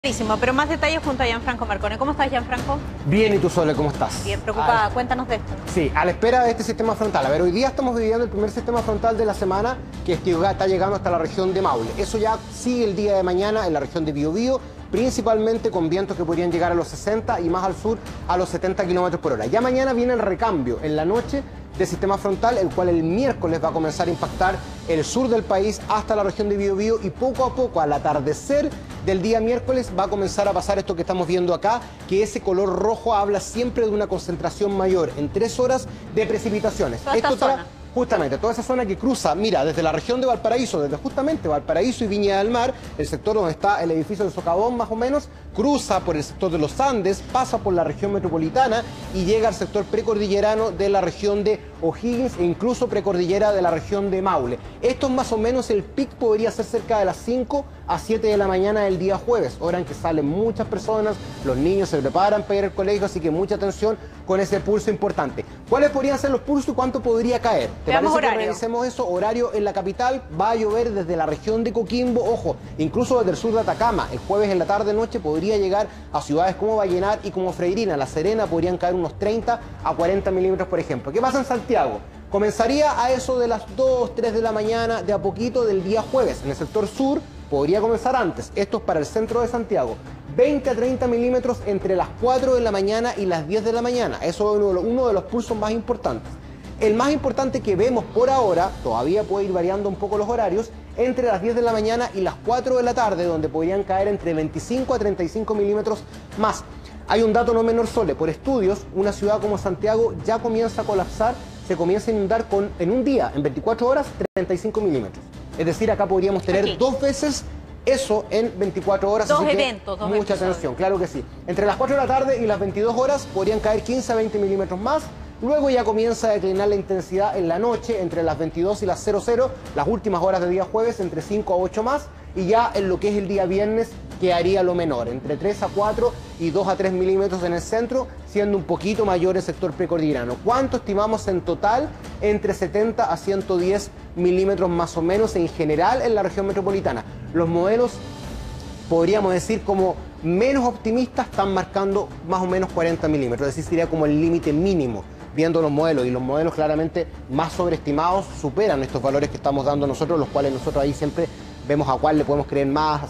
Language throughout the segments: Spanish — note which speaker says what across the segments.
Speaker 1: Clarísimo, pero más detalles junto a Gianfranco Marcone. ¿Cómo estás, Gianfranco?
Speaker 2: Bien, ¿y tú, Sole, cómo estás?
Speaker 1: Bien, preocupada. Cuéntanos de esto.
Speaker 2: Sí, a la espera de este sistema frontal. A ver, hoy día estamos viviendo el primer sistema frontal de la semana que está llegando hasta la región de Maule. Eso ya sigue el día de mañana en la región de Biobío, principalmente con vientos que podrían llegar a los 60 y más al sur a los 70 kilómetros por hora. Ya mañana viene el recambio en la noche de sistema frontal, el cual el miércoles va a comenzar a impactar el sur del país hasta la región de Biobío y poco a poco, al atardecer del día miércoles, va a comenzar a pasar esto que estamos viendo acá, que ese color rojo habla siempre de una concentración mayor en 3 horas de precipitaciones. Justamente, toda esa zona que cruza, mira, desde la región de Valparaíso, desde justamente Valparaíso y Viña del Mar, el sector donde está el edificio de Socavón más o menos, cruza por el sector de los Andes, pasa por la región metropolitana y llega al sector precordillerano de la región de O'Higgins e incluso precordillera de la región de Maule. Esto es más o menos el pic, podría ser cerca de las 5 a 7 de la mañana del día jueves, hora en que salen muchas personas, los niños se preparan para ir al colegio, así que mucha atención con ese pulso importante. ¿Cuáles podrían ser los pulsos y cuánto podría caer? ¿Te parece que revisemos eso? Horario en la capital, va a llover desde la región de Coquimbo, ojo, incluso desde el sur de Atacama. El jueves en la tarde-noche podría llegar a ciudades como Vallenar y como Freirina. La Serena podrían caer unos 30 a 40 milímetros, por ejemplo. ¿Qué pasa en Santiago? Comenzaría a eso de las 2, 3 de la mañana, de a poquito del día jueves. En el sector sur podría comenzar antes. Esto es para el centro de Santiago. 20 a 30 milímetros entre las 4 de la mañana y las 10 de la mañana. Eso es uno de los pulsos más importantes. El más importante que vemos por ahora, todavía puede ir variando un poco los horarios, entre las 10 de la mañana y las 4 de la tarde, donde podrían caer entre 25 a 35 milímetros más. Hay un dato no menor, Sole, por estudios, una ciudad como Santiago ya comienza a colapsar, se comienza a inundar en un día, en 24 horas, 35 milímetros. Es decir, acá podríamos tener 2 veces eso en 24 horas.
Speaker 1: Dos eventos.
Speaker 2: Mucha atención, claro que sí. Entre las 4 de la tarde y las 22 horas podrían caer 15 a 20 milímetros más. Luego ya comienza a declinar la intensidad en la noche, entre las 22 y las 00, las últimas horas del día jueves, entre 5 a 8 más. Y ya en lo que es el día viernes quedaría lo menor, entre 3 a 4 y 2 a 3 milímetros en el centro, siendo un poquito mayor el sector precordillerano. ¿Cuánto estimamos en total? Entre 70 a 110 milímetros más o menos en general en la región metropolitana. Los modelos, podríamos decir, como menos optimistas, están marcando más o menos 40 milímetros, es decir, sería como el límite mínimo, viendo los modelos, y los modelos claramente más sobreestimados superan estos valores que estamos dando nosotros, los cuales nosotros ahí siempre vemos a cuál le podemos creer más.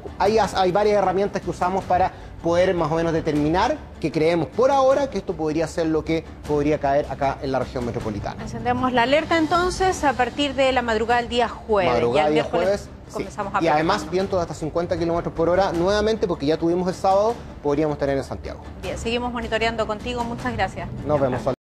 Speaker 2: Hay varias herramientas que usamos para poder más o menos determinar que creemos por ahora que esto podría ser lo que podría caer acá en la región metropolitana.
Speaker 1: Encendemos la alerta entonces a partir de la madrugada del día jueves.
Speaker 2: Madrugada del día jueves,
Speaker 1: comenzamos
Speaker 2: sí. Y además vientos de hasta 50 kilómetros por hora nuevamente, porque ya tuvimos el sábado, podríamos tener en Santiago.
Speaker 1: Bien, seguimos monitoreando contigo. Muchas gracias.
Speaker 2: Nos vemos.